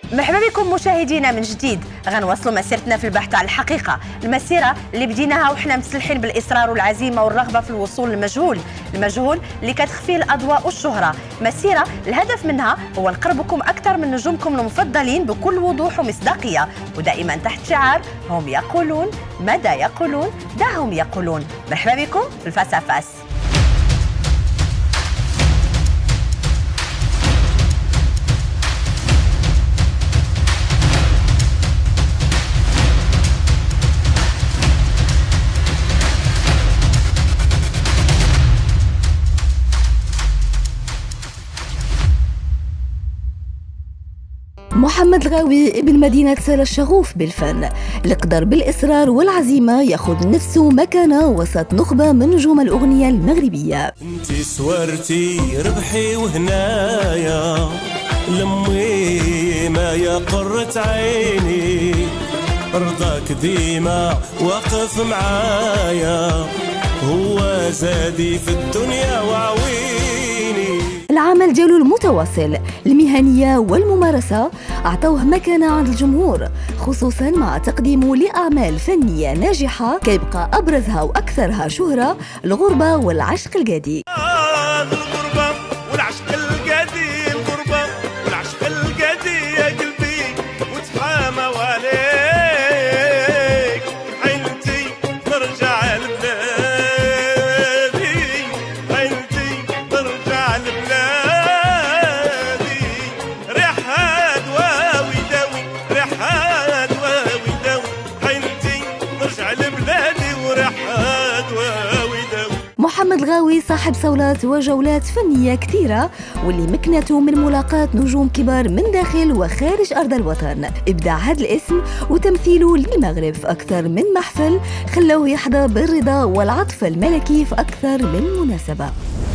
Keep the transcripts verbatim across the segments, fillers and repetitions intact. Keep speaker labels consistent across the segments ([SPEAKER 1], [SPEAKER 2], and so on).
[SPEAKER 1] مرحبا بكم مشاهدينا من جديد. غنواصلوا مسيرتنا في البحث عن الحقيقه، المسيره اللي بديناها وحنا مسلحين بالاصرار والعزيمه والرغبه في الوصول للمجهول، المجهول اللي كتخفيه الاضواء والشهره، مسيره الهدف منها هو نقربكم اكثر من نجومكم المفضلين بكل وضوح ومصداقيه، ودائما تحت شعار هم يقولون ماذا يقولون دعهم يقولون. مرحبا بكم في الفاس.
[SPEAKER 2] محمد الغاوي ابن مدينة سلا الشغوف بالفن، اللي قدر بالإصرار والعزيمة ياخذ نفسه مكانة وسط نخبة من نجوم الأغنية المغربية.
[SPEAKER 3] انتي سوارتي ربحي وهنايا لمي ما يا قرة عيني، رضاك ديما واقف معايا، هو زادي في الدنيا وعويني.
[SPEAKER 2] العمل ديالو المتواصل، المهنية والممارسة أعطوه مكانة عند الجمهور، خصوصا مع تقديمه لأعمال فنية ناجحة كيبقى أبرزها وأكثرها شهرة الغربة والعشق القديم.
[SPEAKER 3] آه الغربة والعشق القديم، الغربة والعشق القديم يا قلبي وتحامى عليك، عينتي نرجع لبلادي، عينتي نرجع لبلادي،
[SPEAKER 2] محمد الغاوي صاحب صولات وجولات فنية كثيرة، واللي مكنته من ملاقاة نجوم كبار من داخل وخارج أرض الوطن. إبداع هذا الاسم وتمثيله للمغرب في أكثر من محفل خلوه يحظى بالرضا والعطف الملكي في أكثر من مناسبة.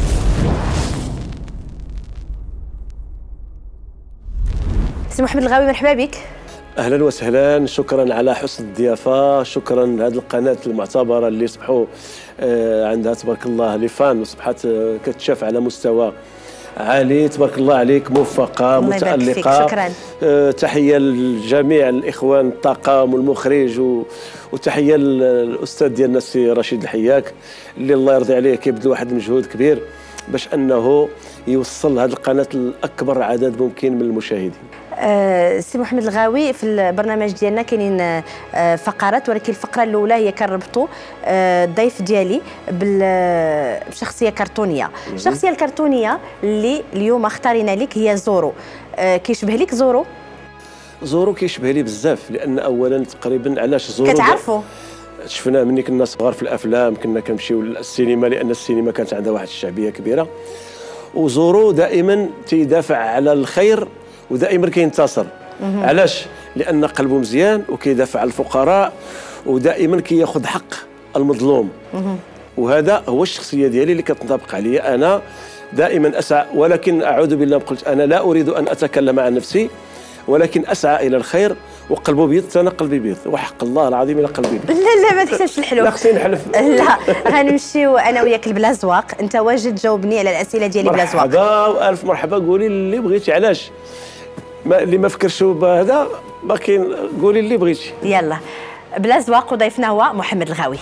[SPEAKER 1] سي محمد الغاوي مرحبا بك.
[SPEAKER 4] اهلا وسهلا، شكرا على حسن الضيافه، شكرا لهذه القناه المعتبره اللي صبحوا عندها تبارك الله لي فان وصبحت كتشاف على مستوى عالي، تبارك الله عليك، موفقه متالقه.
[SPEAKER 1] شكرا.
[SPEAKER 4] تحيه لجميع الاخوان الطاقم والمخرج، وتحيه للاستاذ ديالنا السي رشيد الحياك اللي الله يرضي عليه كيبذل واحد المجهود كبير باش انه يوصل هذه القناه لاكبر عدد ممكن من المشاهدين.
[SPEAKER 1] أه سي محمد الغاوي، في البرنامج ديالنا كاينين أه فقرات، ولكن الفقره الاولى هي كنربطوا أه الضيف ديالي بشخصيه كرتونيه. الشخصيه الكرتونيه اللي اليوم اختارينا لك هي زورو. أه كيشبه لك زورو؟
[SPEAKER 4] زورو كيشبه لي بزاف، لان اولا تقريبا علاش زورو
[SPEAKER 1] كتعرفوا
[SPEAKER 4] شفناه مني كنا صغار في الافلام، كنا كنمشيو للسينما لان السينما كانت عندها واحد الشعبيه كبيره، وزورو دائما تيدافع على الخير ودائما كينتصر. علاش؟ لان قلبه مزيان وكيدافع على الفقراء ودائما كياخذ حق المظلوم. وهذا هو الشخصيه ديالي اللي كتنطبق عليا انا، دائما اسعى، ولكن اعوذ بالله قلت انا لا اريد ان اتكلم عن نفسي، ولكن اسعى الى الخير، وقلبه بيض انا قلبي بيض، وحق الله العظيم الى قلبي بيض.
[SPEAKER 1] لا لا ما تحتاجش الحلو.
[SPEAKER 4] لا خصني نحلف.
[SPEAKER 1] لا غنمشيو انا وياك بلا زواق، انت واجد جاوبني على الاسئله ديالي بلا زواق.
[SPEAKER 4] مرحبا والف مرحبا، قولي اللي بغيتي. علاش؟ ما اللي ما فكرش بهذا ما كاين، قولي اللي بغيتي.
[SPEAKER 1] يلا بلا زواق، وضيفنا هو محمد الغاوي.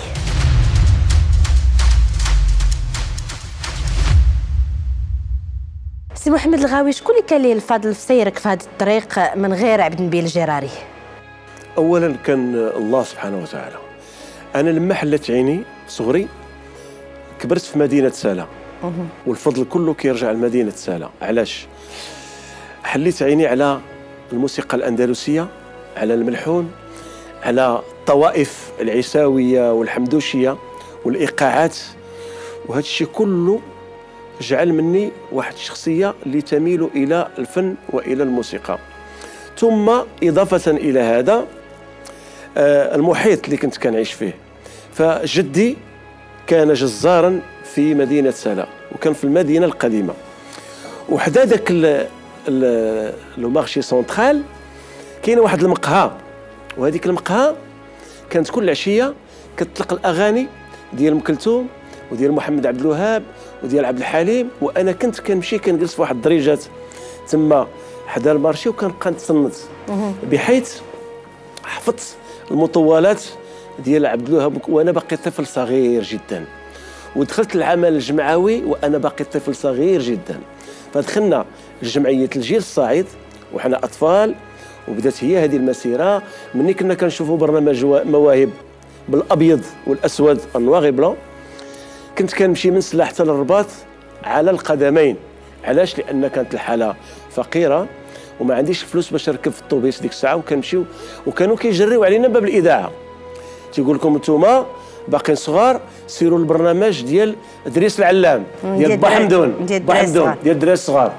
[SPEAKER 1] سي محمد الغاوي، شكون اللي كان ليه الفضل في سيرك في هذا الطريق من غير عبد النبيل الجراري؟
[SPEAKER 4] اولا كان الله سبحانه وتعالى. انا لما حلت عيني صغري كبرت في مدينه سلا، والفضل كله كيرجع لمدينه سلا. علاش؟ حليت عيني على الموسيقى الاندلسيه، على الملحون، على الطوائف العيساويه والحمدوشيه والايقاعات، وهذا الشيء كله جعل مني واحد الشخصيه اللي تميل الى الفن والى الموسيقى. ثم اضافه الى هذا آه المحيط اللي كنت كنعيش فيه، فجدي كان جزارا في مدينه سلا، وكان في المدينه القديمه، وحدا ذاك لو مارشي سونترال كاينه واحد المقهى، وهذيك المقهى كانت كل عشيه كتطلق الاغاني ديال ام كلثوم وديال محمد عبد الوهاب وديال عبد الحليم، وانا كنت كنمشي كنجلس في واحد الدريجات تما حدا المارشي وكنبقى نتصنت بحيث حفظت المطولات ديال عبد الوهاب وانا باقي طفل صغير جدا، ودخلت العمل الجمعوي وانا باقي طفل صغير جدا. فدخلنا لجمعيه الجيل الصاعد وحنا اطفال، وبدات هي هذه المسيره. مني كنا كنشوفوا برنامج مواهب بالابيض والاسود النواغي بلون، كنت كنمشي من سلا حتى للرباط على القدمين. علاش؟ لان كانت الحاله فقيره وما عنديش الفلوس باش نركب في الطوبيس ديك الساعه، وكنمشيو وكانوا كيجريو علينا باب الاذاعه، تيقول لكم انتوما باقيين صغار سيروا البرنامج ديال ادريس العلام ديال با حمدون با حمدون ديال الدراري الصغار.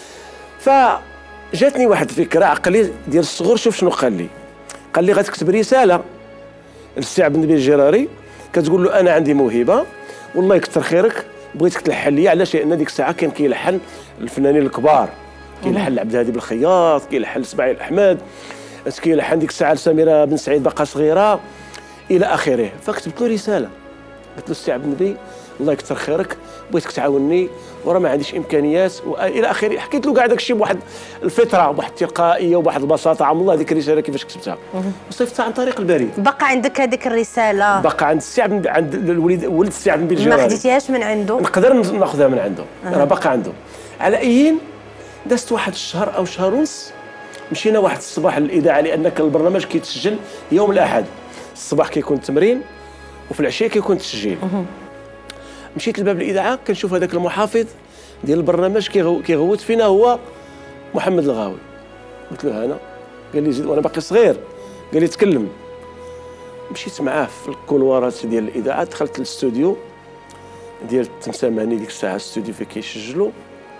[SPEAKER 4] فجاتني واحد الفكره عقلي ديال الصغر. شوف شنو قال لي، قال لي غتكتب رساله للسي عبد النبي الجراري كتقول له انا عندي موهبه والله يكثر خيرك بغيتك تلحن لي. علاش؟ لان ديك الساعه كان كيلحن الفنانين الكبار، كيلحن عبد الهادي بالخياط، كيلحن اسماعيل احمد، كيلحن ديك الساعه سميره بن سعيد باقا صغيره الى اخره. فكتبت له رساله قلت له السي عبد النبي الله يكثر خيرك بغيتك تعاوني وراه ما عنديش امكانيات والى اخره. حكيت له كاع داك الشيء بواحد الفطره وواحد التلقائيه وواحد البساطه. عم الله ديك الرساله كيفاش كتبتها وصيفتها عن طريق البريد.
[SPEAKER 1] بقى عندك هذيك الرساله؟ بقى
[SPEAKER 4] عند السي عبد عند الوليد ولد السي عبد النبي الجراري.
[SPEAKER 1] ما خديتيهاش من عنده؟
[SPEAKER 4] نقدر ناخذها من عنده، راه باقا عنده. على ايين دازت واحد الشهر او شهر ونص، مشينا واحد الصباح للاذاعه لان كان البرنامج كيتسجل يوم الاحد. الصباح كيكون التمرين وفي العشيه كيكون التسجيل. مشيت لباب الاذاعه كنشوف هذاك المحافظ ديال البرنامج كيغوت فينا هو محمد الغاوي. قلت له انا، قال لي زيد وانا باقي صغير، قال لي تكلم. مشيت معاه في الكولوارات ديال الاذاعه، دخلت للاستوديو ديال التمساماني ديك الساعه، الاستوديو فين كيسجلوا.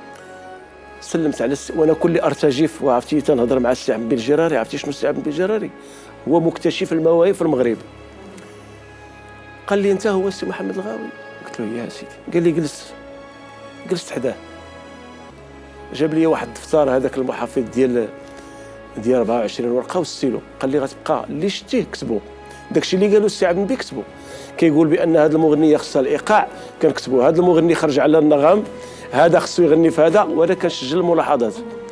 [SPEAKER 4] سلمت على الس... وانا كل ارتجف وعرفتي تنهضر مع السي عبد النبي الجراري. عرفتي شنو السي عبد النبي الجراري؟ هو مكتشف المواهب في المغرب. قال لي انت هو السي محمد الغاوي؟ قلت له يا سيدي. قال لي جلس. جلست حداه، جاب لي واحد الدفتر هذاك المحافظ ديال ديال أربعة وعشرين ورقه والستيلو. قال لي غتبقى اللي شتيه كتبو، داكشي اللي قالو السي عبد النبي كتبو. كيقول بان هذه المغنيه خصها الايقاع كنكتبو، هذا المغني خرج على النغم هذا خصو يغني في هذا، وانا كنسجل الملاحظات.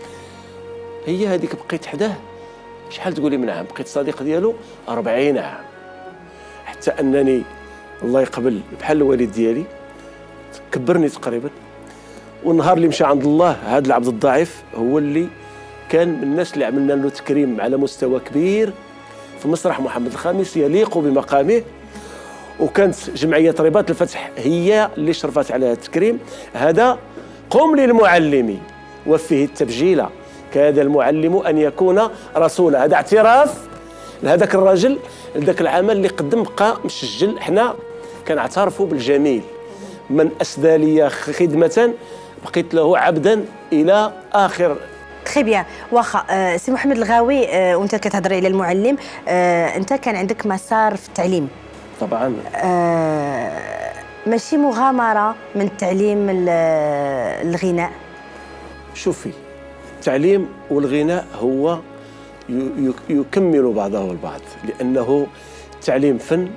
[SPEAKER 4] هي هذيك بقيت حداه شحال تقولي من عام، بقيت صديق ديالو أربعين عام، حتى انني الله يقبل بحال الوالد ديالي كبرني تقريبا. والنهار اللي مشى عند الله هذا العبد الضعيف هو اللي كان من الناس اللي عملنا له تكريم على مستوى كبير في مسرح محمد الخامس يليق بمقامه. وكانت جمعيه رباط الفتح هي اللي شرفت على هذا التكريم. هذا قم للمعلم وفيه التبجيل كاد المعلم ان يكون رسولا. هذا اعتراف لهذاك الرجل لذاك العمل اللي قدم، بقى مسجل. حنا كنعترفوا بالجميل. من اسدى لي خدمه بقيت له عبدا الى اخر.
[SPEAKER 1] تخي بيان. واخا آه سي محمد الغاوي، آه وانت كتهضري على المعلم، آه انت كان عندك مسار في التعليم
[SPEAKER 4] طبعا.
[SPEAKER 1] آه ماشي مغامره من التعليم الغناء؟
[SPEAKER 4] شوفي، التعليم والغناء هو يكمل بعضه البعض، لانه التعليم فن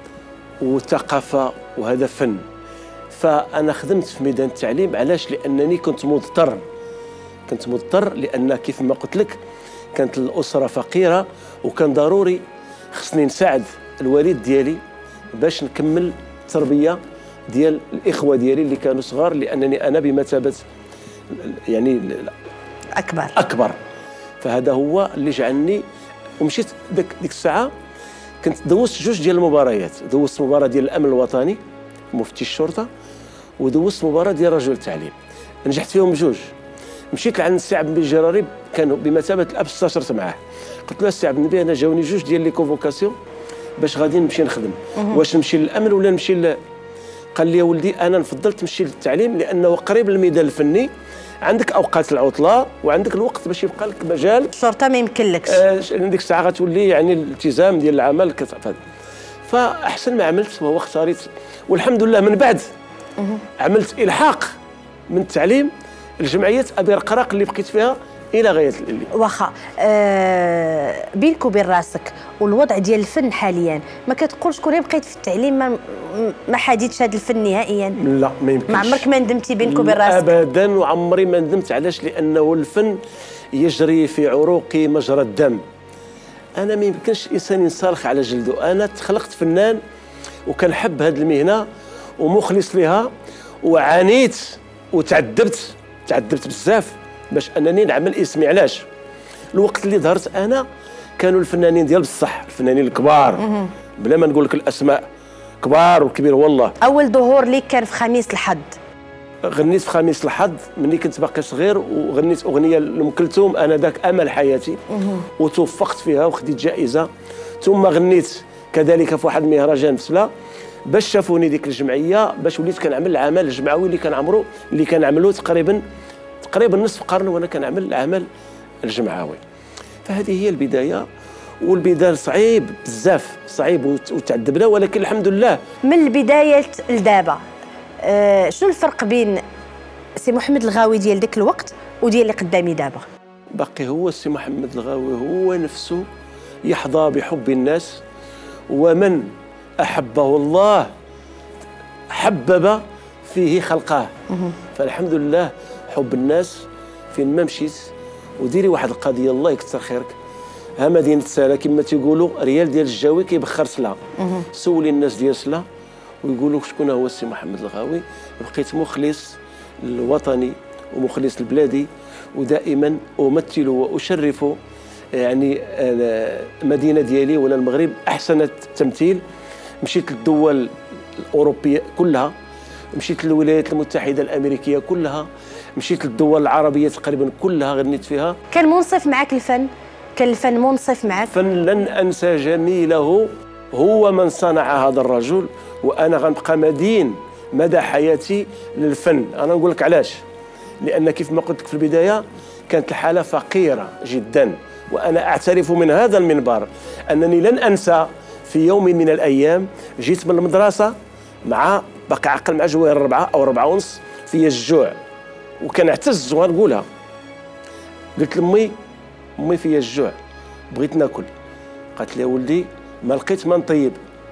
[SPEAKER 4] وثقافه وهذا فن. فانا خدمت في ميدان التعليم. علاش؟ لانني كنت مضطر كنت مضطر لان كيف ما قلت لك كانت الاسره فقيره، وكان ضروري خصني نساعد الوالد ديالي باش نكمل التربيه ديال الاخوه ديالي اللي كانوا صغار، لانني انا بمثابه يعني
[SPEAKER 1] اكبر
[SPEAKER 4] اكبر. فهذا هو اللي جعلني. ومشيت ديك ديك الساعه كنت دوزت جوج ديال المباريات. دوزت مباراه ديال الامن الوطني مفتي الشرطه، ودوزت مباراه ديال رجل التعليم، نجحت فيهم بجوج. مشيت لعند السي عبد النبي الجراري، كانوا بمثابه الاب، استشرت معاه. قلت له السي عبد النبي انا جاوني جوج ديال لي كونفوكاسيون باش غادي نمشي نخدم، واش نمشي للامن ولا نمشي ل... قال لي يا ولدي انا نفضل تمشي للتعليم لانه قريب للميدان الفني، عندك اوقات العطله وعندك الوقت باش يبقى لك مجال.
[SPEAKER 1] الشرطه ما يمكنلكش
[SPEAKER 4] آه ديك الساعه غتولي يعني الالتزام ديال العمل كتفاد. فاحسن ما عملت وهو اختاريت، والحمد لله من بعد عملت الحاق من التعليم الجمعيه ابي رقراق اللي بقيت فيها الى غايه الليل.
[SPEAKER 1] واخا آه بينك وبين راسك والوضع ديال الفن حاليا، ما كتقولش كون بقيت في التعليم ما ما حاديتش هذا الفن نهائيا؟
[SPEAKER 4] لا ما يمكنش.
[SPEAKER 1] ما عمرك ما ندمتي بينك وبين راسك؟
[SPEAKER 4] ابدا، وعمري ما ندمت. علاش؟ لانه الفن يجري في عروقي مجرى الدم. انا ما يمكنش الانسان ينسلخ على جلده. انا تخلقت فنان وكنحب هذه المهنه ومخلص لها، وعانيت وتعذبت تعذبت بزاف باش انني نعمل اسمي. علاش؟ الوقت اللي ظهرت انا كانوا الفنانين ديال بصح، الفنانين الكبار بلا ما نقول لك الاسماء، كبار وكبير والله.
[SPEAKER 1] اول ظهور ليك كان في خميس الحظ.
[SPEAKER 4] غنيت في خميس الحظ ملي كنت باقي صغير، وغنيت اغنيه لام كلثوم انا ذاك امل حياتي، وتوفقت فيها وخديت جائزه. ثم غنيت كذلك في واحد المهرجان في سلا، باش شافوني ديك الجمعيه، باش وليت كنعمل العمل الجمعوي اللي كنعمرو اللي كنعملو تقريبا تقريبا نصف قرن وانا كنعمل العمل الجمعوي. فهذه هي البدايه، والبدايه صعيب بزاف، صعيب وتعذبنا، ولكن الحمد لله.
[SPEAKER 1] من البدايه لدابا أه شنو الفرق بين سي محمد الغاوي ديال ديك الوقت وديال اللي قدامي دابا؟
[SPEAKER 4] باقي هو السي محمد الغاوي، هو نفسه يحظى بحب الناس، ومن احبه الله حبب فيه خلقه. فالحمد لله حب الناس فين ما مشيت. وديري واحد القضيه الله يكثر خيرك، ها مدينه سلا كما تيقولوا ريال ديال الجاوي كيبخر سلا. سولي الناس ديال سلا ويقولوا شكون هو السي محمد الغاوي. بقيت مخلص للوطني ومخلص لبلادي، ودائما امثل واشرف يعني المدينه ديالي ولا المغرب احسن التمثيل. مشيت للدول الاوروبيه كلها، مشيت للولايات المتحده الامريكيه كلها، مشيت للدول العربيه تقريبا كلها غنيت فيها.
[SPEAKER 1] كان منصف معك الفن؟ كان الفن منصف معك؟
[SPEAKER 4] الفن لن انسى جميله، هو من صنع هذا الرجل، وانا غنبقى مدين مدى حياتي للفن. انا نقول لك علاش؟ لان كيف ما قلت لك في البدايه كانت الحاله فقيره جدا، وانا اعترف من هذا المنبر انني لن انسى في يوم من الايام جيت من المدرسه مع باقي عقل مع جوير ربعه او ربعه ونص في الجوع، وكنعتز وغنقولها. قلت لامي امي فيا الجوع بغيت ناكل. قالت لي ولدي ما لقيت ما نطيب.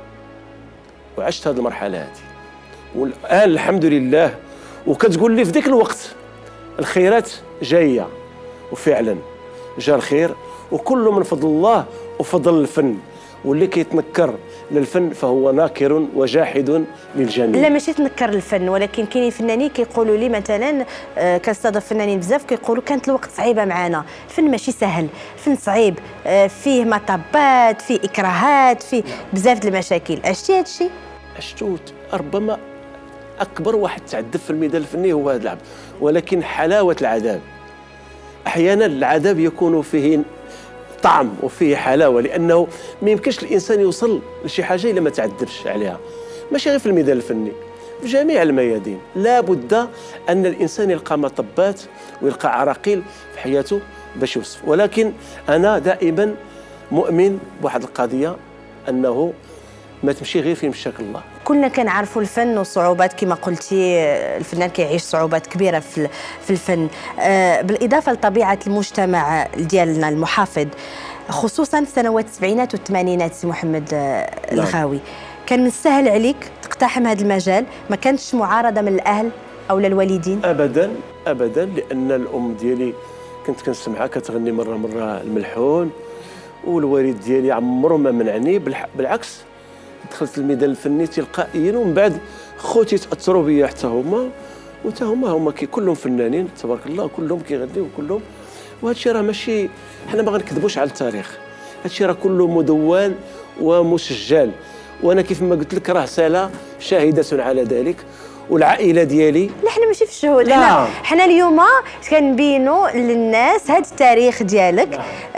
[SPEAKER 4] وعشت هذه المرحله هذه، والان الحمد لله. وكتقول لي في ذاك الوقت الخيرات جايه، وفعلا جا الخير، وكله من فضل الله وفضل الفن. واللي كيتنكر للفن فهو ناكر وجاحد للجميع.
[SPEAKER 1] لا ماشي تنكر الفن، ولكن كاينين فنانين كيقولوا لي مثلا آه كنستضيف فنانين بزاف كيقولوا كانت الوقت صعيبه معنا، الفن ماشي سهل، الفن صعيب، آه فيه مطبات، فيه اكراهات، فيه بزاف د المشاكل. عشتي هذا الشيء؟
[SPEAKER 4] عشتو. ربما اكبر واحد تعذب في الميدان الفني هو هذا العبد، ولكن حلاوه العذاب. احيانا العذاب يكون فيه طعم وفيه حلاوه، لانه ما يمكنش الانسان يوصل لشي حاجه الا ما تعذبش عليها. ماشي غير في الميدان الفني، في جميع الميادين لا بد ان الانسان يلقى مطبات ويلقى عراقيل في حياته باش يوصف. ولكن انا دائما مؤمن بواحد القضيه، انه ما تمشي غير في مشاك الله.
[SPEAKER 1] كلنا كنعرفوا الفن والصعوبات كما قلتي، الفنان كيعيش صعوبات كبيره في في الفن، بالاضافه لطبيعه المجتمع ديالنا المحافظ، خصوصا في سنوات السبعينات والثمانينات. سي محمد الغاوي، كان من السهل عليك تقتحم هذا المجال؟ ما كانتش معارضه من الاهل او الوالدين؟
[SPEAKER 4] ابدا ابدا، لان الام ديالي كنت كنسمعها كتغني مره مره الملحون، والوالد ديالي عمره ما منعني، بالعكس دخلت الميدان الفني تلقائيا، ومن بعد خوتي تاثروا بيا حتى هما، وتا هما هما كي كلهم فنانين تبارك الله، كلهم كيغنيو كلهم. وهذا الشيء راه ماشي، حنا ما غنكذبوش على التاريخ، هذا الشيء راه كله مدون ومسجل. وانا كيف ما قلت لك راه سالا شاهده على ذلك، والعائله ديالي.
[SPEAKER 1] لا حنا ماشي في الشهود، حنا حنا اليوم كنبينوا للناس هذا التاريخ ديالك،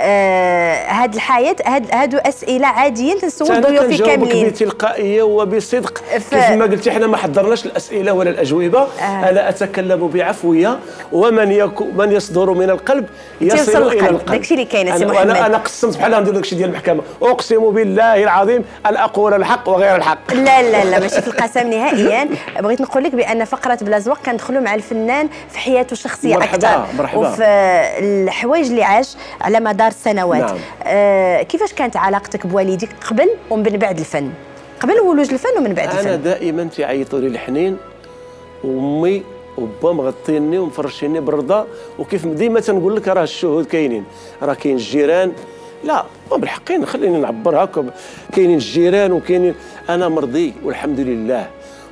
[SPEAKER 1] آه هذه الحياه، هاد هادو اسئله عاديين تنسول ضيوفي كاملين
[SPEAKER 4] بتلقائيه وبصدق. ف... كيف ما قلتي حنا ما حضرناش الاسئله ولا الاجوبه. آه. انا اتكلم بعفويه، ومن يكو من يصدر من القلب يصل الى القلب.
[SPEAKER 1] داكشي اللي كاين سي محمد.
[SPEAKER 4] انا انا قسمت بحال ندير داكشي ديال المحكمه، اقسم بالله العظيم ان اقول الحق وغير الحق.
[SPEAKER 1] لا لا لا ماشي في القسم نهائيا. بغيت نقول لك بان فقره بلا زواق كندخلوا مع الفنان في حياته الشخصيه اكثر، وفي الحوايج اللي عاش على مدار السنوات. نعم. آه كيفاش كانت علاقتك بوالديك قبل ومن بعد الفن؟ قبل ولوج الفن ومن بعد
[SPEAKER 4] أنا
[SPEAKER 1] الفن.
[SPEAKER 4] انا دائما تيعيطوا لي الحنين، وامي وبا مغطيني ومفرشيني بالرضا، وكيف ديما تنقول لك راه الشهود كاينين، راه كاين الجيران، لا بالحقين خليني نعبر هكا، كاينين الجيران وكاينين، انا مرضي والحمد لله،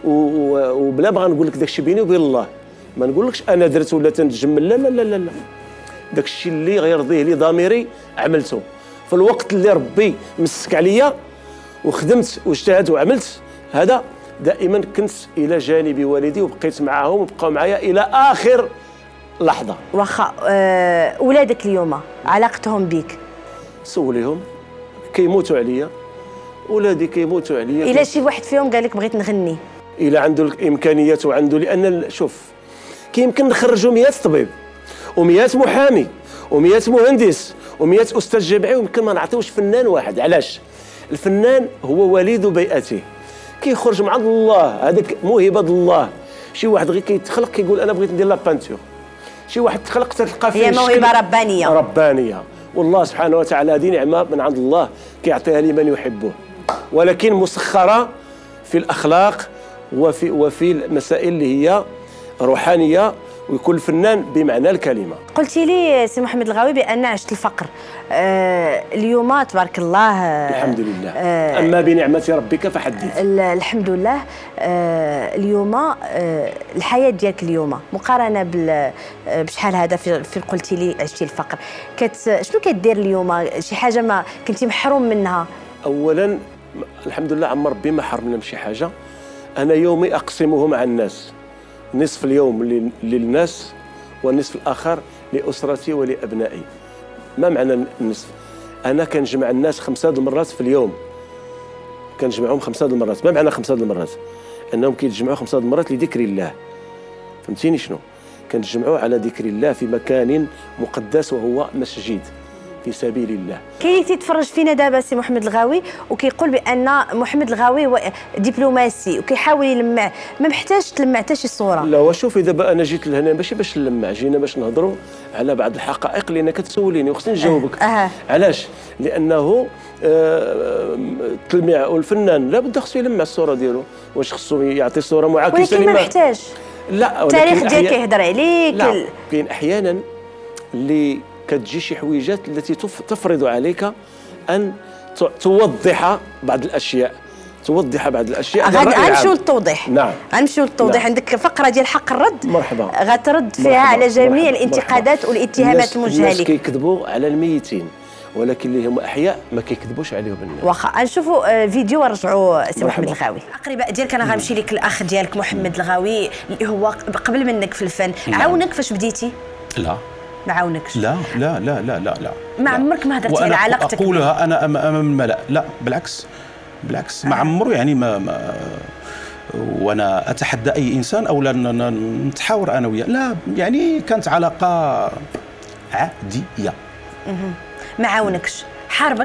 [SPEAKER 4] وبلا ما غنقول لك داكشي بيني وبين الله، ما نقولكش انا درت ولا تنتجمل، لا لا لا لا لا، داكشي اللي غيرضيه لي ضميري عملته في الوقت اللي ربي مسك عليا وخدمت واجتهدت وعملت، هذا دائما كنت الى جانب والدي وبقيت معاهم وبقاو معايا الى اخر لحظه.
[SPEAKER 1] واخا أه ولادك اليوم علاقتهم بك؟
[SPEAKER 4] سوليهم، كيموتوا عليا ولادي، كيموتوا عليا.
[SPEAKER 1] الى شي واحد فيهم قال لك بغيت نغني؟
[SPEAKER 4] الى عنده الامكانيات وعنده، لان شوف كيمكن نخرجوا مئة طبيب ومئة محامي ومئة مهندس ومئة استاذ جامعي، ويمكن ما نعطيوش فنان واحد. علاش؟ الفنان هو وليد بيئته، كيخرج مع الله، هذاك موهبه الله. شي واحد غير كيتخلق كيقول انا بغيت ندير لا بانتور، شي واحد تخلق تلقى فيه
[SPEAKER 1] هي موهبه ربانيه
[SPEAKER 4] ربانيه، والله سبحانه وتعالى هذه نعمه من عند الله كيعطيها لمن يحبه، ولكن مسخره في الاخلاق وفي وفي المسائل اللي هي روحانيه، ويكون الفنان بمعنى الكلمه.
[SPEAKER 1] قلتي لي سي محمد الغاوي بان عشت الفقر، آه اليوم تبارك الله آه
[SPEAKER 4] الحمد لله، آه اما بنعمه ربك فحدث.
[SPEAKER 1] الحمد لله. آه اليوم آه الحياه ديالك اليوم مقارنه بشحال هذا في, في قلتي لي عشتي الفقر، كت شنو كدير اليوم؟ شي حاجه ما كنتي محروم منها؟
[SPEAKER 4] اولا الحمد لله عم ربي ما حرمنا من شي حاجه. انا يومي اقسمه مع الناس، نصف اليوم للناس والنصف الاخر لاسرتي ولابنائي. ما معنى النصف؟ انا كنجمع الناس خمسه المرات في اليوم، كنجمعهم خمسه المرات. ما معنى خمسه المرات؟ انهم كيتجمعوا خمسه المرات لذكر الله، فهمتيني شنو؟ كنتجمعوا على ذكر الله في مكان مقدس وهو مسجد في سبيل الله.
[SPEAKER 1] كاين اللي تيتفرج فينا دابا سي محمد الغاوي وكيقول بان محمد الغاوي هو دبلوماسي وكيحاول يلمع، ما محتاج تلمع حتى شي صوره.
[SPEAKER 4] لا وشوفي دابا انا جيت لهنا ماشي باش نلمع، جينا باش نهضروا على بعض الحقائق اللي انا كتسوليني وخصني نجاوبك.
[SPEAKER 1] أه.
[SPEAKER 4] علاش؟ لانه آه التلميع والفنان لابد خصو يلمع الصوره ديالو، واش خصو يعطي صوره معاكسه؟
[SPEAKER 1] ولكن ما محتاج.
[SPEAKER 4] لا
[SPEAKER 1] التاريخ ديالك كيهضر عليك.
[SPEAKER 4] لا كاين احيانا اللي كتجي شي حويجات التي تفرض عليك ان توضح بعض الاشياء، توضح بعض الاشياء.
[SPEAKER 1] غنمشيو للتوضيح.
[SPEAKER 4] نعم
[SPEAKER 1] غنمشيو للتوضيح. نعم. عندك فقره ديال حق الرد،
[SPEAKER 4] مرحبا،
[SPEAKER 1] غترد فيها مرحبا. على جميع مرحبا. الانتقادات والاتهامات الموجهه لك.
[SPEAKER 4] الناس كيكذبوا على الميتين، ولكن اللي هم احياء ما كيكذبوش عليهم الناس.
[SPEAKER 1] واخا نشوفوا فيديو ونرجعوا سي محمد الغاوي. الاقرباء ديالك انا غنمشي لك الاخ ديالك محمد الغاوي اللي هو قبل منك في الفن. نعم. عاونك فاش بديتي؟
[SPEAKER 5] لا
[SPEAKER 1] ما عاونكش؟
[SPEAKER 5] لا لا لا لا لا لا
[SPEAKER 1] ما عمرك ما هضرتي على علاقتك؟
[SPEAKER 5] اقولها انا امام الملأ، لا بالعكس بالعكس، ما عمرو يعني ما, ما وانا اتحدى اي انسان او لا نتحاور انا وياه، لا يعني كانت علاقه عاديه.
[SPEAKER 1] ما عاونكش؟ حاربك؟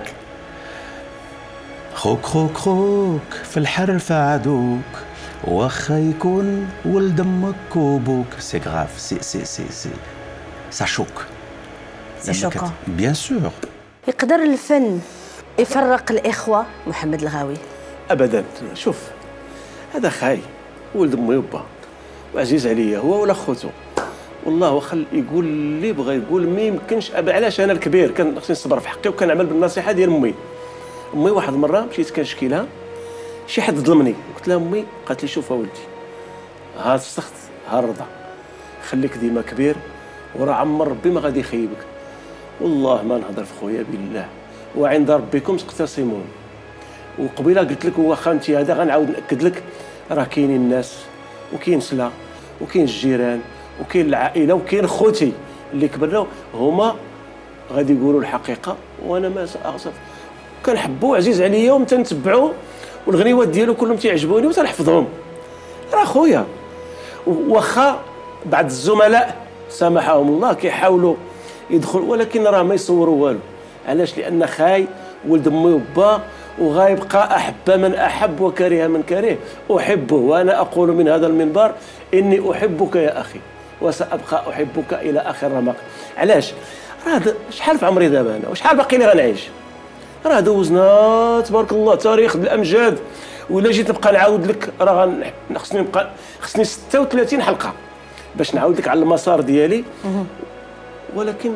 [SPEAKER 5] خوك خوك خوك في الحرف عدوك، واخا يكون ولد امك وبوك. سي غراف، سي سي سي سي سا شوك،
[SPEAKER 1] سي شوكون
[SPEAKER 5] بيان سور.
[SPEAKER 1] يقدر الفن يفرق الاخوه محمد الغاوي؟
[SPEAKER 4] ابدا. شوف هذا خاي ولد امي وبا وعزيز عليا هو ولا خوتو، والله واخا يقول اللي بغى يقول، ما يمكنش. علاش انا الكبير كان خصني نصبر في حقي وكنعمل بالنصيحه ديال امي. امي واحد المره مشيت كنشكي لها شي حد ظلمني، قلت لها امي، قالت لي شوف اولدي، ها السخط ها الرضا، خليك ديما كبير وراه عمر ربي ما غادي يخيبك. والله ما نهضر في خويا بالله، وعند ربكم تقتسمون. وقبيله قلت لك واخا انت هذا غنعاود ناكد لك، راه كاينين الناس وكاين سلا وكاين الجيران وكاين العائله وكاين خوتي اللي كبرنا هما غادي يقولوا الحقيقه، وانا ما ساغصب. كنحبو عزيز عليا ومتنتبعو، والغنيوات ديالو كلهم تيعجبوني وتنحفظهم، راه خويا. واخا بعض الزملاء سامحهم الله كيحاولوا يدخلوا، ولكن راه ما يصوروا والو. علاش؟ لان خاي ولد امي وبا، وغايبقى احب من احب وكره من كره. احبه، وانا اقول من هذا المنبر اني احبك يا اخي، وسابقى احبك الى اخر رمق. علاش؟ راه شحال في عمري دابا انا، وشحال باقي لي غنعيش؟ راه دوزنا تبارك الله تاريخ الامجاد، ولا جيت نبقى نعاود لك راه خصني نبقى خصني ستة وثلاثين حلقه باش نعاود لك على المسار ديالي، ولكن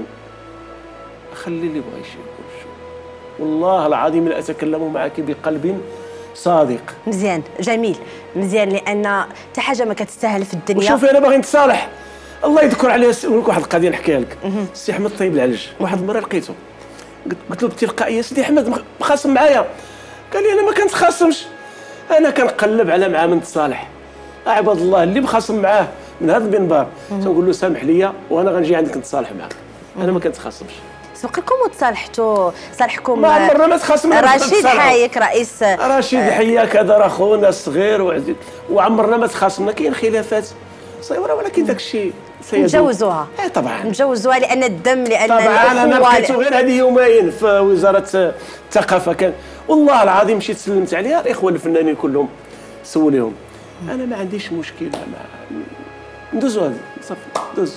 [SPEAKER 4] خلي اللي بغى يشي يقول شو. والله العظيم لا اتكلم معك بقلب صادق.
[SPEAKER 1] مزيان، جميل، مزيان، لان حتى حاجه ما كتستاهل في الدنيا.
[SPEAKER 4] وشوفي انا باغي نتصالح، الله يذكر عليها. نقول لك واحد القضيه نحكيها لك. السي احمد طيب العلج واحد المره لقيته، قلت له بتلقائيه سيدي احمد مخاصم معايا، قال لي انا ما كنتخاصمش، انا كنقلب على مع من نتصالح. عباد الله اللي مخاصم معاه من هذا المنبر تنقول له سامح لي وانا غنجي عندك نتصالح معاك، انا ما كنتخاصمش.
[SPEAKER 1] سبق لكم وتصالحتوا صالحكم؟
[SPEAKER 4] ما عمرنا ما تخاصمنا.
[SPEAKER 1] رشيد حايك رئيس
[SPEAKER 4] رشيد حياك، هذا راه خونا صغير وعزيز، وعمرنا ما تخاصمنا. كاين خلافات صغيره ولكن داك الشيء
[SPEAKER 1] نجوزوها.
[SPEAKER 4] اه طبعا
[SPEAKER 1] نجوزوها لان الدم، لان
[SPEAKER 4] طبعا. انا لقيته غير هذه يومين في وزاره الثقافه، كان والله العظيم مشيت سلمت عليها الاخوه الفنانين كلهم سوليهم، انا ما عنديش مشكله مع ندوزو هذه صافي دوز.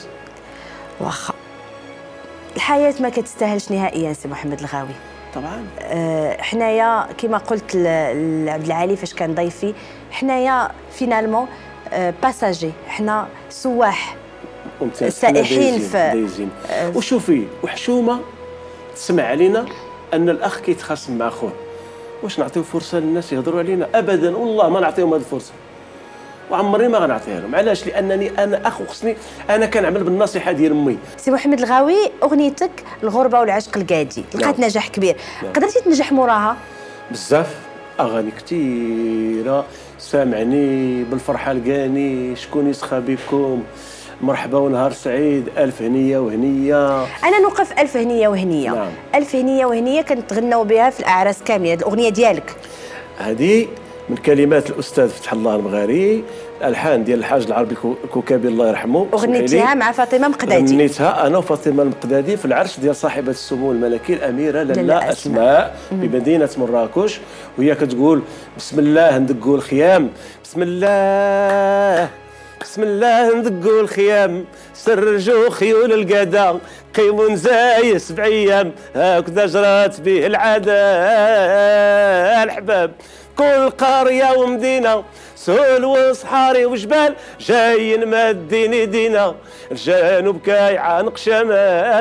[SPEAKER 1] واخا الحياه ما كتستاهلش نهائيا سي محمد الغاوي.
[SPEAKER 4] طبعا
[SPEAKER 1] أه حنايا كما قلت لعبد العالي فاش كان ضيفي، حنايا فينالمون أه باساجي، حنا سواح سائحين في
[SPEAKER 4] أه وشوفي وحشومه تسمع علينا ان الاخ كيتخاصم مع اخوه. واش نعطيو فرصه للناس يهضروا علينا؟ ابدا والله ما نعطيهم هذه الفرصه، وعمري ما غنعطيها لهم. علاش؟ لانني انا اخ وخصني انا كنعمل بالنصيحه ديال امي.
[SPEAKER 1] سي محمد الغاوي، اغنيتك الغربه والعشق القادي لقات نعم. نجاح كبير. نعم. قدرتي تنجح موراها؟
[SPEAKER 4] بزاف اغاني كثيره سامعني بالفرحه لقاني، شكون يسخى بكم، مرحبا ونهار سعيد، الف هنيه وهنيه.
[SPEAKER 1] انا نوقف الف هنيه وهنيه. نعم. الف هنيه وهنيه كنتغناو بها في الاعراس كامله. الاغنيه ديالك
[SPEAKER 4] هذه من كلمات الاستاذ فتح الله المغاري، الالحان ديال الحاج العربي الكوكابي الله يرحمه.
[SPEAKER 1] اغنيتيها مع فاطمه مقدادي.
[SPEAKER 4] غنيتها انا وفاطمه المقدادي في العرش ديال صاحبه السمو الملكي الاميره لاله اسماء بمدينه مراكش، وهي كتقول بسم الله ندقوا الخيام، بسم الله بسم الله ندقوا الخيام، سرجوا خيول القدا، قيموا نزاي سبع ايام، هكذا جرات به العاده الحباب. كل قريه ومدينه، سهول وصحاري وجبال، جايين مادين يدينا، الجنوب كيعانق شمال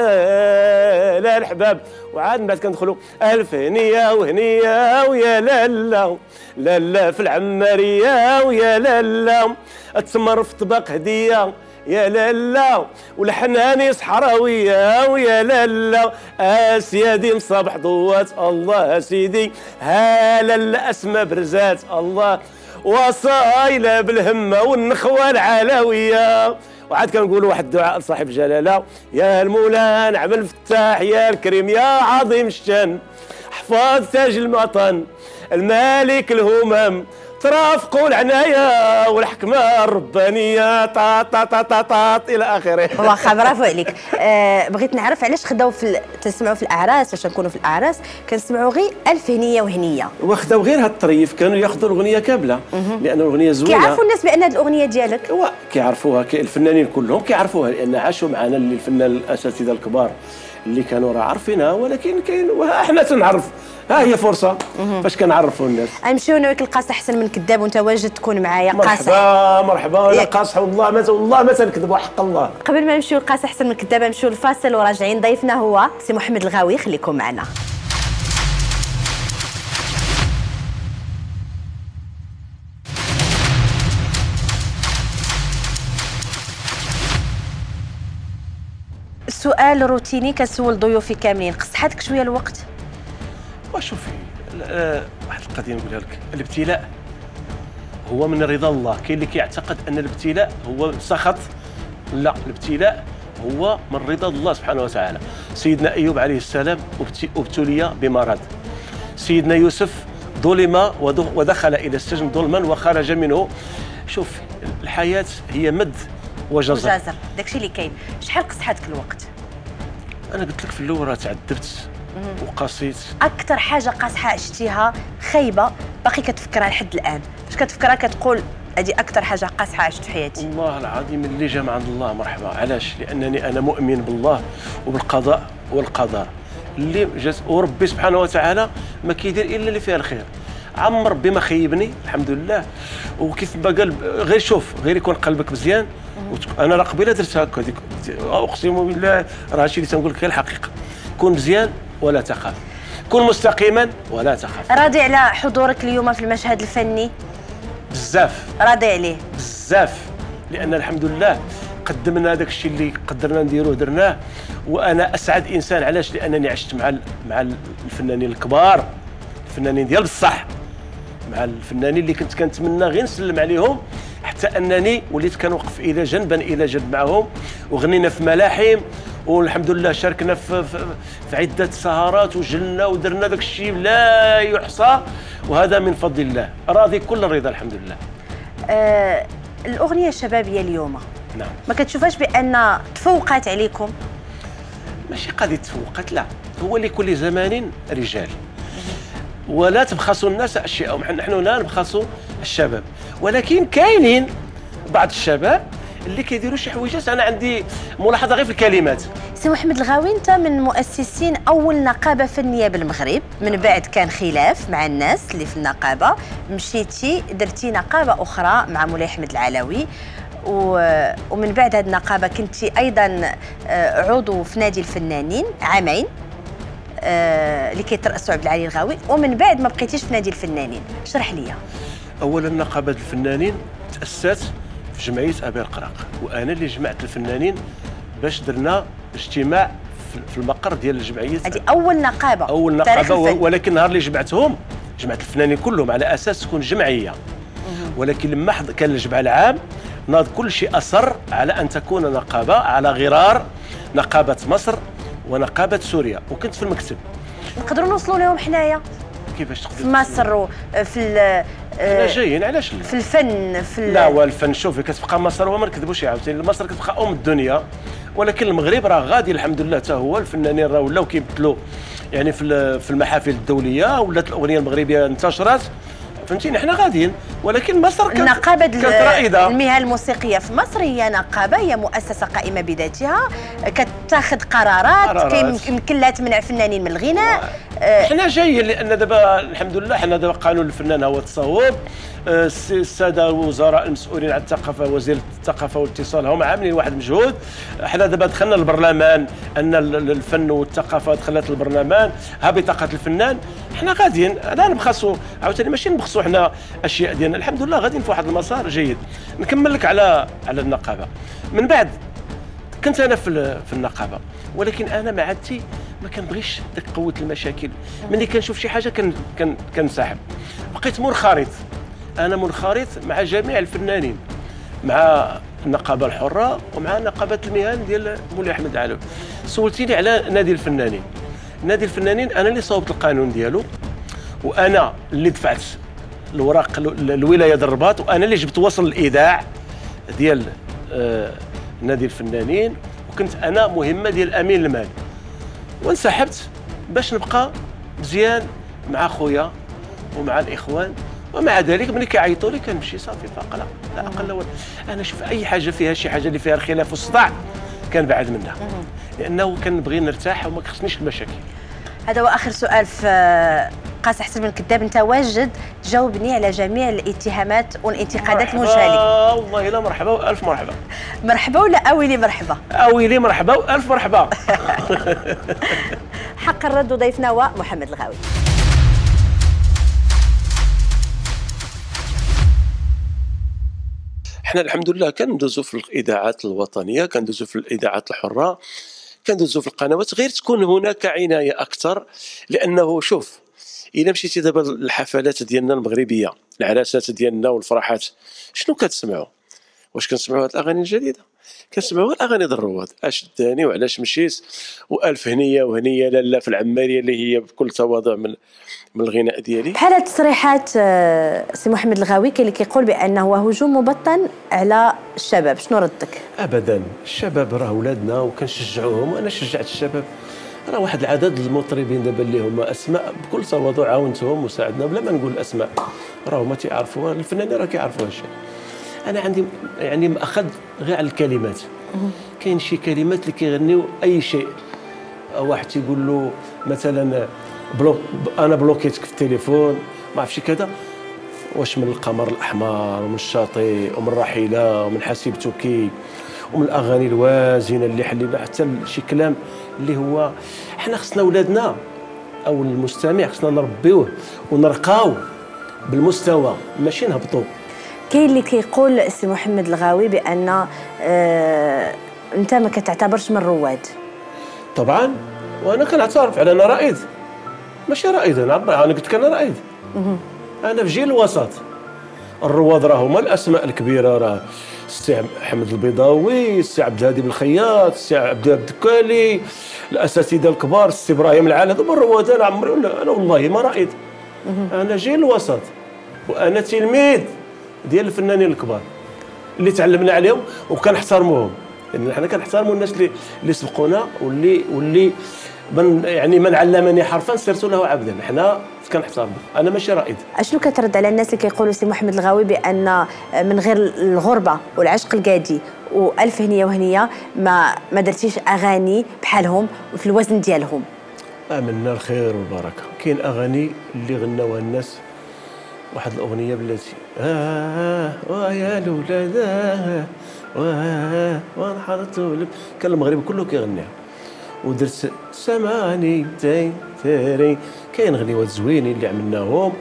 [SPEAKER 4] الحباب. وعاد من بعد كندخلوا الف هنيه وهنيه ويا لالا لالا في العماريه ويا لالا، التمر في طبق هديه يا لالا، والحناني صحراويه ويا لالا، اسيادي مصابح ضوات الله سيدي، ها لالا اسماء برزات الله، وصايله بالهمه والنخوه العلويه. وعاد كنقولوا واحد الدعاء لصاحب جلاله، يا المولى نعم الفتاح يا الكريم يا عظيم الشان، حفاظ تاج الوطن المالك الهمم، ترافقوا العنايه والحكمه الربانيه طا طا طا طا طا الى اخره.
[SPEAKER 1] واخا برافو عليك. أه بغيت نعرف علاش خداو في تسمعوا في الاعراس، فاش نكونوا في الاعراس كنسمعوا غير الف هنيه وهنيه،
[SPEAKER 4] وخداو غير هاد الطريف، كانوا ياخذوا الاغنيه كامله لان الاغنيه زوينه.
[SPEAKER 1] كيعرفوا الناس بان هاد الاغنيه ديالك؟
[SPEAKER 4] هو كيعرفوها، الفنانين كلهم كيعرفوها لان عاشوا معنا الفنان الاساتذه الكبار اللي كانوا راه عارفينها، ولكن كاين احنا تنعرف، ها هي فرصه باش كنعرفوا الناس.
[SPEAKER 1] نمشيو انا وياك القاصح احسن من كذاب، وانت واجد تكون معايا قاصح.
[SPEAKER 4] مرحبا مرحبا يا قاصح، والله ما والله ما تنكذبوا حق الله.
[SPEAKER 1] قبل ما نمشيو لقاصح احسن من كذاب نمشيو للفاصل وراجعين. ضيفنا هو سي محمد الغاوي، خليكم معنا. السؤال روتيني كنسول ضيوفي كاملين، قصحتك شويه الوقت؟
[SPEAKER 4] وشوفي واحد القضيه نقولها لك، الابتلاء هو من رضا الله. كاين اللي كيعتقد ان الابتلاء هو سخط، لا، الابتلاء هو من رضا الله سبحانه وتعالى. سيدنا ايوب عليه السلام ابتلي بمرض، سيدنا يوسف ظلم ودخل الى السجن ظلما وخرج منه. شوف الحياه هي مد وجزر
[SPEAKER 1] وجزر، داكشي اللي كاين. شحال قصحتك الوقت؟
[SPEAKER 4] انا قلت لك في الاول راه تعذبت وقاسيت.
[SPEAKER 1] اكثر حاجه قاصحه عشتيها خايبه باقي كتفكرها لحد الان، فاش كتفكرها كتقول هذه اكثر حاجه قاصحه عشت في حياتي؟
[SPEAKER 4] والله العظيم اللي جا من عند الله مرحبا. علاش؟ لانني انا مؤمن بالله وبالقضاء والقدر اللي جات، وربي سبحانه وتعالى ما كيدير الا اللي فيها الخير. عم ربي ما خيبني الحمد لله. وكيف ما قال غير شوف، غير يكون قلبك مزيان انا راه قبيله درت هكا ديك، اقسم بالله راه هادشي اللي تنقول لك غير الحقيقه. كون مزيان ولا تخاف، كون مستقيما ولا تخاف.
[SPEAKER 1] راضي على حضورك اليوم في المشهد الفني؟
[SPEAKER 4] بزاف
[SPEAKER 1] راضي عليه
[SPEAKER 4] بزاف، لان الحمد لله قدمنا داك الشيء اللي قدرنا نديروه درناه، وانا اسعد انسان. علاش؟ لانني عشت مع مع الفنانين الكبار، الفنانين ديال بصح، مع الفنانين اللي كنت كنتمنى غير نسلم عليهم، حتى انني وليت كنوقف الى جنبا الى جنب معهم، وغنينا في ملاحم، والحمد لله شاركنا في, في, في عده سهرات وجلنا ودرنا داك الشيء لا يحصى، وهذا من فضل الله. راضي كل الرضا الحمد لله.
[SPEAKER 1] آه الاغنيه الشبابيه اليوم
[SPEAKER 4] نعم،
[SPEAKER 1] ما كتشوفاش بان تفوقات عليكم؟
[SPEAKER 4] ماشي قضيه تفوقات، لا، هو لكل زمان رجال، ولا تبخسوا الناس اشياءهم. نحن لا نبخسوا الشباب، ولكن كاينين بعض الشباب اللي كيديروا شي حويجات. انا عندي ملاحظه غير في الكلمات.
[SPEAKER 1] سي محمد الغاوي، انت من مؤسسين اول نقابه فنيه بالمغرب، من بعد كان خلاف مع الناس اللي في النقابه، مشيتي درتي نقابه اخرى مع مولاي احمد العلوي، ومن بعد هذه النقابه كنتي ايضا عضو في نادي الفنانين عامين اللي كيترأسوا عبد العالي الغاوي، ومن بعد ما بقيتيش في نادي الفنانين. اشرح لي.
[SPEAKER 4] اولا نقابه الفنانين تاسست في جمعيه ابي القراق، وانا اللي جمعت الفنانين باش درنا اجتماع في المقر ديال الجمعيه.
[SPEAKER 1] هذه اول نقابه
[SPEAKER 4] اول نقابه، ولكن النهار اللي جمعتهم جمعت الفنانين كلهم على اساس تكون جمعيه، ولكن لما كان الجمع العام ناض كل شيء اصر على ان تكون نقابه على غرار نقابه مصر ونقابه سوريا، وكنت في المكتب.
[SPEAKER 1] نقدروا نوصلوا لهم حنايا
[SPEAKER 4] كيفاش تقدر
[SPEAKER 1] في مصر وفي
[SPEAKER 4] حنا جايين علاش
[SPEAKER 1] في الفن في
[SPEAKER 4] لا والفن. شوفي كتبقى مصر، وما نكذبوش عاوتاني، مصر كتبقى ام الدنيا، ولكن المغرب راه غادي الحمد لله حتى هو. الفنانين راه ولاو كيبدلوا يعني في في المحافل الدوليه، ولات الاغنيه المغربيه انتشرت، فهمتيني. حنا غاديين، ولكن مصر كانت
[SPEAKER 1] نقابه
[SPEAKER 4] كانت رائده.
[SPEAKER 1] المهن الموسيقيه في مصر هي نقابه، هي مؤسسه قائمه بذاتها، كتاخذ قرارات، يمكن لا تمنع فنانين من الغناء.
[SPEAKER 4] حنا جايين لان دابا الحمد لله حنا دابا قانون الفنان هو التصوب. الساده الوزراء المسؤولين عن الثقافه، وزير الثقافه والاتصال، هم عاملين واحد المجهود. حنا دابا دخلنا البرلمان، ان الفن والثقافه دخلت البرلمان، ها بطاقه الفنان. حنا غاديين، لا نبخسوا عاوتاني، ماشي نبخسوا حنا اشياء ديالنا، الحمد لله غاديين في واحد المسار جيد. نكمل لك على على النقابه. من بعد كنت انا في في النقابه، ولكن انا مع عادتي ما كنبغيش داك قوه المشاكل. ملي كنشوف شي حاجه كن كن كنسحب. بقيت منخرط، انا منخرط مع جميع الفنانين، مع النقابه الحره ومع نقابه المهن ديال مولاي احمد العلوي. سولتيني على نادي الفنانين. نادي الفنانين انا اللي صوبت القانون ديالو، وانا اللي دفعت الوراق الولايه ديال الرباط، وانا اللي جبت وصل الايداع ديال آه نادي الفنانين، وكنت انا مهمه ديال امين المال، وانسحبت باش نبقى مزيان مع خويا ومع الاخوان. ومع ذلك ملي كيعيطوا لي كنمشي صافي فاق، لا لا اقل ولا. انا شوف اي حاجه فيها شي حاجه اللي فيها الخلاف والصداع كنبعد منها، لانه كنبغي نرتاح وما كخصنيش المشاكل.
[SPEAKER 1] هذا هو اخر سؤال في قاس احسن من كذاب. انت واجد تجاوبني على جميع الاتهامات والانتقادات الموجهه لك.
[SPEAKER 4] والله لا مرحبا والف مرحبا.
[SPEAKER 1] مرحبا ولا اويلي مرحبا؟
[SPEAKER 4] اويلي مرحبا والف مرحبا.
[SPEAKER 1] حق الرد. ضيفنا هو محمد الغاوي.
[SPEAKER 4] احنا الحمد لله كندوزو في الاذاعات الوطنيه، كندوزو في الاذاعات الحره، كندوزو في القنوات، غير تكون هناك عنايه اكثر. لانه شوف، الا مشيتي دابا الحفلات ديالنا المغربيه، العراسات ديالنا والفرحات، شنو كتسمعوا؟ واش كنسمعوا هاد الاغاني الجديده؟ كنسمعوا الاغاني ديال الرواد، اش داني وعلاش مشيت، والف هنيه وهنيه لاله في العماريه، اللي هي بكل تواضع من من الغناء ديالي.
[SPEAKER 1] بحال هاد التصريحات سي محمد الغاوي، كاين اللي كيقول بانه هو هجوم مبطن على الشباب، شنو ردك؟
[SPEAKER 4] ابدا، الشباب راه ولادنا وكنشجعوهم، وانا شجعت الشباب. راه واحد العدد المطربين دابا اللي هما اسماء بكل تواضع عاونتهم وساعدنا بلا ما نقول الاسماء، راه هما تيعرفوها، الفنانين راه كيعرفوا هادشي. انا عندي يعني مأخذ غير على الكلمات. كاين شي كلمات اللي كيغنيو اي شيء. واحد تيقول له مثلا بلوك، انا بلوكيتك في التليفون، ما عرفتش كذا، واش من القمر الاحمر ومن الشاطئ ومن رحيله ومن حسيبتك ومن الاغاني الوازنه اللي حلينا حتى شي كلام اللي هو حنا خصنا ولادنا او المستمع خصنا نربيوه ونرقاو بالمستوى ماشي نهبطوا.
[SPEAKER 1] كاين اللي كيقول سي محمد الغاوي بان آه انت ما كتعتبرش من الرواد.
[SPEAKER 4] طبعا وانا كنعترف على انا رائد ماشي رائد، انا انا قلت لك انا رائد. انا في جيل الوسط. الرواد راه هما الاسماء الكبيره، راه السي حمد البيضاوي، السي عبد الهادي بالخياط، السي عبد الدكالي، الاساتذه الكبار، السي ابراهيم العالد، هما الرواد. انا عمري انا والله ما رائد. انا جيل الوسط وانا تلميذ ديال الفنانين الكبار اللي تعلمنا عليهم وكنحترموهم، لان يعني حنا كنحترموا الناس اللي اللي سبقونا واللي واللي من يعني من علمني حرفا صرت له عبدا. حنا كنحترموا. انا ماشي رائد.
[SPEAKER 1] اشنو كترد على الناس اللي كيقولوا سي محمد الغاوي بان من غير الغربه والعشق القادي والف هنيه وهنيه ما ما درتيش اغاني بحالهم وفي الوزن ديالهم؟
[SPEAKER 4] امنا الخير والبركه. كاين اغاني اللي غناوها الناس، واحد الاغنيه بلاتي اه ويا الولاد اه ونحرت كان المغرب كله كيغنيها، ودرت سمعني تاي تاري. كاين غنيوات زوينين اللي عملناهم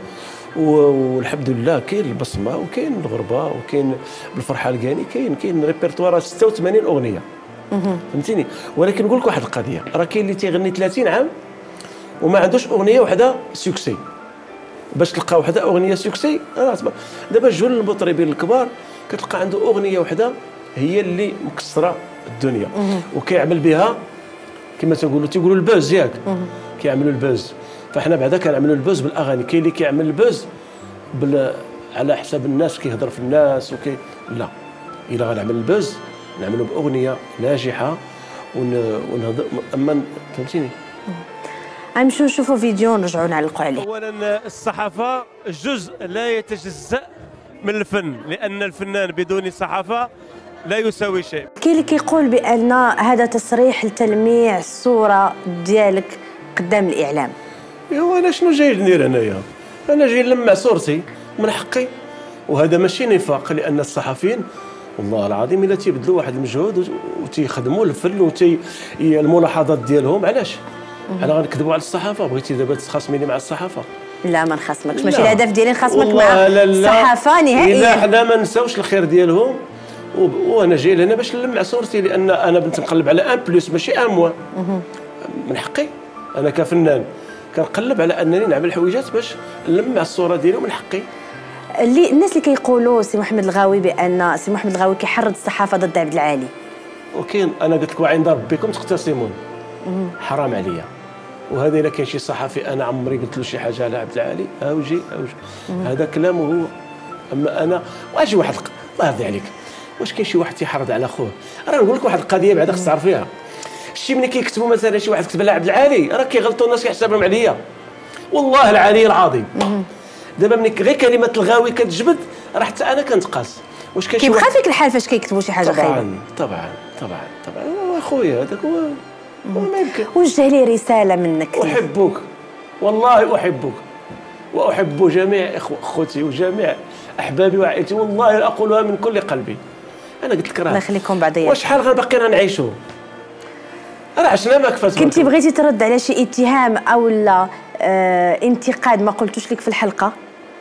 [SPEAKER 4] والحمد لله. كاين البصمه وكاين الغربه وكاين بالفرحه الكاني، كاين كاين ريبرتوار ستة وثمانين اغنيه فهمتيني. ولكن نقول لك واحد القضيه، راه كاين اللي تيغني ثلاثين عام وما عندوش اغنيه واحده سوكسي. باش تلقى وحده اغنيه سوكسي راه دابا جوج المطربين الكبار كتلقى عنده اغنيه واحده هي اللي مكسره الدنيا وكيعمل بها كما تنقولوا تيقولوا البوز ياك، كيعملوا البوز. فاحنا بعدا كنعملوا البوز بالاغاني. كاين اللي كيعمل البوز بال... على حساب الناس كيهضر في الناس وكي لا، الا غنعمل البوز نعملوا باغنيه ناجحه ون... ونهضر. اما فهمتيني.
[SPEAKER 1] غنمشيو نشوفوا فيديو ونرجعوا نعلقوا عليه.
[SPEAKER 3] اولا الصحافه جزء لا يتجزأ من الفن، لان الفنان بدون صحافه لا يساوي شيء.
[SPEAKER 1] كاين اللي كيقول بان هذا تصريح لتلميع الصوره ديالك قدام الاعلام.
[SPEAKER 4] ايوا انا شنو جاي ندير انايا؟ انا جاي نلمع صورتي من حقي، وهذا ماشي نفاق، لان الصحفيين والله العظيم الا تيبذلوا واحد المجهود وتيخدموا الفن وتي الملاحظات ديالهم. علاش؟ انا غنكذبوا على الصحافه؟ بغيتي دابا تخاصميني مع الصحافه؟
[SPEAKER 1] لا ما نخاصمكش، ماشي الهدف ديالي نخاصمك مع
[SPEAKER 4] لا لا
[SPEAKER 1] الصحافه نهائيا.
[SPEAKER 4] الا حنا ما نساوش الخير ديالهم، وانا جاي لهنا باش نلمع صورتي، لان انا بنت نقلب على ان بلس ماشي ان موان. من حقي انا كفنان كنقلب على انني نعمل حويجات باش نلمع الصوره ديالي، ومن حقي.
[SPEAKER 1] اللي الناس اللي كيقولوا سي محمد الغاوي بان سي محمد الغاوي كيحرض الصحافه ضد عبد العالي.
[SPEAKER 4] وكاين انا قلت لك وعند ربكم تختصمون. حرام عليا. وهذا الا كاين شي صحفي انا عمري قلت له شي حاجه على عبد العالي اوجي اوجي هذا كلامه هو. اما انا واش واحد الله يرضي عليك، واش كاين شي واحد تيحرض على خوه؟ راه نقول لك واحد القضيه بعدا خص تعرفيها. شي ملي كيكتبوا مثلا شي واحد كتب على عبد العالي راه كيغلطوا الناس كيحسبهم عليا. والله العلي العظيم. دابا ملي غير كلمه الغاوي كتجبد راه حتى انا كنتقاس. واش كاين شي
[SPEAKER 1] كيبقى
[SPEAKER 4] واحد
[SPEAKER 1] فيك الحال فاش كيكتبوا شي حاجه غايبه؟
[SPEAKER 4] طبعا طبعا طبعا طبعا. اخويا هذاك هو وما يمكن.
[SPEAKER 1] وجه لي رساله منك.
[SPEAKER 4] احبك والله، احبك واحب جميع اخوتي وجميع احبابي وعائلتي، والله اقولها من كل قلبي. انا قلت لك راه
[SPEAKER 1] الله يخليكم بعضياتكم.
[SPEAKER 4] واش شحال غنبقينا نعيشوا؟ راه عشنا ما كفات.
[SPEAKER 1] كنتي بغيتي ترد على شي اتهام او لا آه انتقاد ما قلتوش لك في الحلقه؟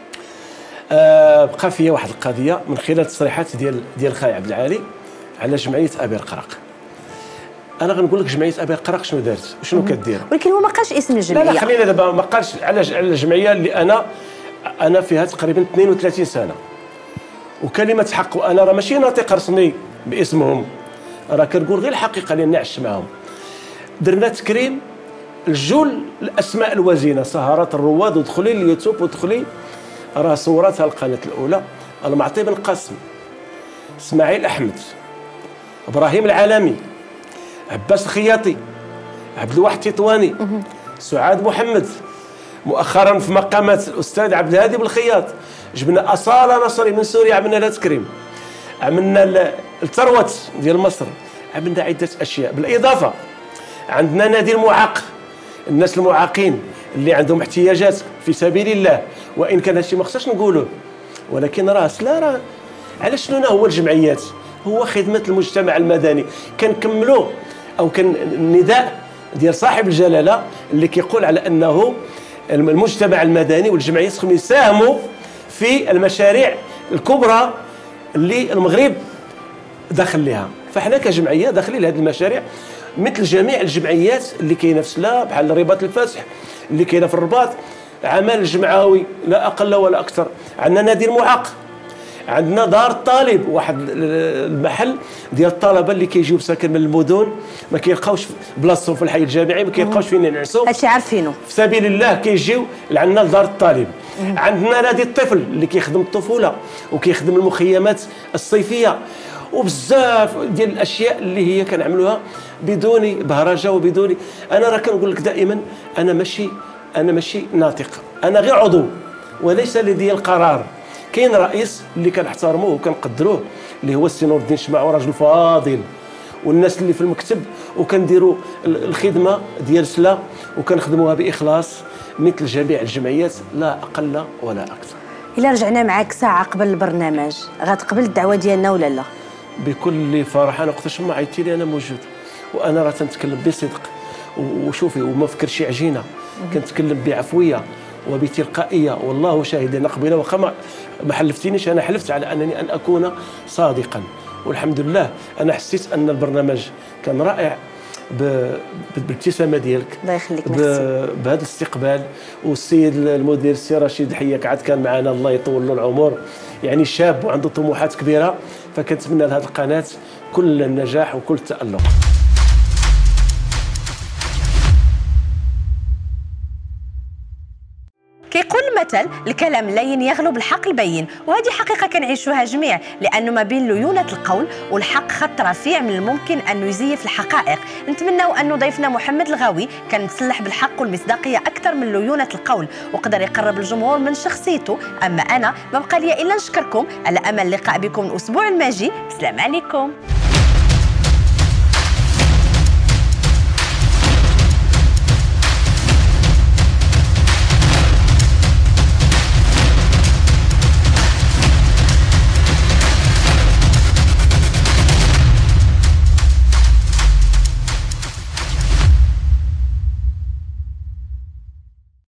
[SPEAKER 4] آه بقى فيا واحد القضيه من خلال التصريحات ديال ديال خاي عبد العالي على جمعيه ابي القرق. انا غنقول لك جمعيه ابي القرق شنو دارت وشنو كدير.
[SPEAKER 1] ولكن هو ما قالش اسم الجمعيه.
[SPEAKER 4] لا لا خلينا دابا ما قالش على على الجمعيه اللي انا انا فيها تقريبا اثنين وثلاثين سنه وكلمه حق، وانا راه ماشي ناطق رسمي باسمهم، راه كنقول غير الحقيقه لاني عشت معاهم. درنا تكريم الجول الاسماء الوزينه، سهرات الرواد، ودخلي اليوتيوب ودخلي راه صورتها القناه الاولى. المعطي بن قاسم، اسماعيل احمد، ابراهيم العالمي، عباس الخياطي، عبد الواحد تطواني، سعاد محمد، مؤخرا في مقامات الاستاذ عبد الهادي بالخياط. جبنا اصاله نصري من سوريا عملنا لها تكريم، عملنا الثروت ديال مصر، عملنا عده اشياء. بالاضافه عندنا نادي المعاق، الناس المعاقين اللي عندهم احتياجات في سبيل الله، وان كان هادشي ما خصناش نقولوه ولكن راه لا راه علاش شنو هو الجمعيات؟ هو خدمه المجتمع المدني. كنكملوا او كان النداء ديال صاحب الجلاله اللي كيقول على انه المجتمع المدني والجمعيات خصهم يساهموا في المشاريع الكبرى اللي المغرب داخل لها. فاحنا كجمعيه داخلين لهذه المشاريع مثل جميع الجمعيات اللي كاينه في سلا، بحال رباط الفسح اللي كاينه في الرباط، عمل الجمعوي لا اقل ولا اكثر. عندنا نادي المعاق، عندنا دار الطالب، واحد المحل ديال الطلبه اللي كيجيو ساكن من المدن ما كيلقاوش بلاصتهم في الحي الجامعي، ما كيلقاوش فين ينعسوا،
[SPEAKER 1] هادشي عارفينه.
[SPEAKER 4] في سبيل الله كيجيو لعندنا لدار الطالب. عندنا نادي الطفل اللي كيخدم الطفوله وكيخدم المخيمات الصيفيه، وبزاف ديال الاشياء اللي هي كنعملوها بدون بهرجه وبدون. انا راه كنقول لك دائما انا ماشي انا ماشي ناطق، انا غير عضو وليس لدي القرار. كاين رئيس اللي كنحترموه وكنقدروه اللي هو السي نور الدين شماعو، راجل فاضل، والناس اللي في المكتب وكنديروا الخدمه ديال سلا وكنخدموها باخلاص مثل جميع الجمعيات لا اقل ولا اكثر.
[SPEAKER 1] الا رجعنا معاك ساعه قبل البرنامج غتقبل الدعوه ديالنا ولا لا؟
[SPEAKER 4] بكل فرح. انا وقتاش ما عيطتي لي انا موجود، وانا راه تنتكلم بصدق وشوفي وما فكر شي عجينه، كنتكلم بعفويه وبتلقائيه، والله شاهد. انا قبيله واخا ما حلفتينيش، انا حلفت على انني ان اكون صادقا، والحمد لله انا حسيت ان البرنامج كان رائع بالابتسامه ديالك.
[SPEAKER 1] الله يخليك.
[SPEAKER 4] بهذا الاستقبال. والسيد المدير السي رشيد حياك عاد كان معنا، الله يطول له العمر، يعني شاب وعنده طموحات كبيره، فكنتمنى لهذه القناه كل النجاح وكل التالق.
[SPEAKER 1] كيقول المثل الكلام اللين يغلب الحق البين، وهذه حقيقه كنعيشوها جميع، لانه ما بين ليونه القول والحق خط رفيع من الممكن انه يزيف الحقائق. نتمناو انه ضيفنا محمد الغاوي كان مسلح بالحق والمصداقيه اكثر من ليونه القول، وقدر يقرب الجمهور من شخصيته. اما انا ما بقى لي الا نشكركم على امل اللقاء بكم الاسبوع الماجي. السلام عليكم.